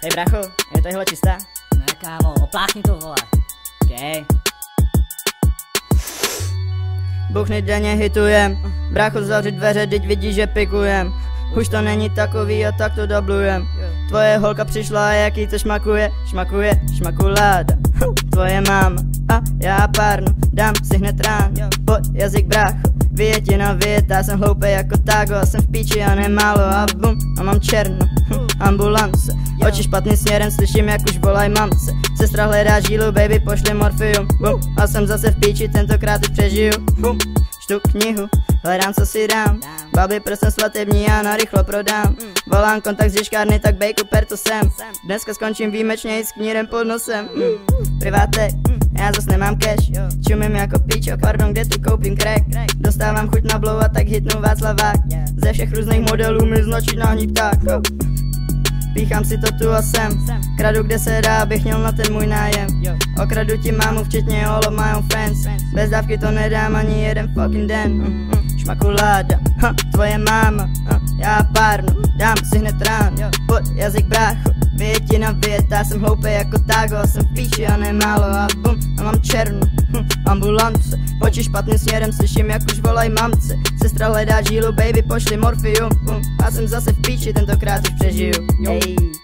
Hej bracho, je tohle čistá? Ne kámo, opláchni to vole. Okay. Buchny denně hitujem, brácho zavři dveře, teď vidíš, že pikujem. Už to není takový a tak to dublujem. Tvoje holka přišla a jaký to šmakuje, šmakuláda. Tvoje máma a já párnu, dám si hned ráno, pod jazyk brácho. Větina věta, jsem hloupej jako tago, a jsem v píči a nemálo a bum, a mám černo, ambulance. Oči špatným směrem, slyším jak už volaj mamce. Sestra hledá žílu, baby pošli morfium, bum, a jsem zase v píči, tentokrát už přežiju, bum. Čtu knihu, hledám co si dám, babi prstem svatební já narychlo prodám. Volám kontakt z žiškárny, tak bej Cooper to jsem. Dneska skončím výjimečně i s knírem pod nosem. Privátek, já zas nemám cash, čumím jako píčo, pardon, kde tu koupím crack. Dostávám chuť na blow a tak hitnu Václavák. Ze všech různých modelů mi značí náhní pták. Píchám si to tu a sem, kradu kde se dá, abych měl na ten můj nájem. Okradu ti mámu včetně all of my own friends. Bez dávky to nedám ani jeden fucking den. Šmakuláda, tvoje máma, já párnu, dám si hned ráno, pod jazyk brácho. Větina věta, jsem hloupej jako tago, jsem v píči a nemálo a bum, a mám černu, ambulance. Oči špatným směrem, slyším jak už volaj mamce. Sestra hledá žílu, baby pošli morfium, a jsem zase v píči, tentokrát už přežiju. Ej.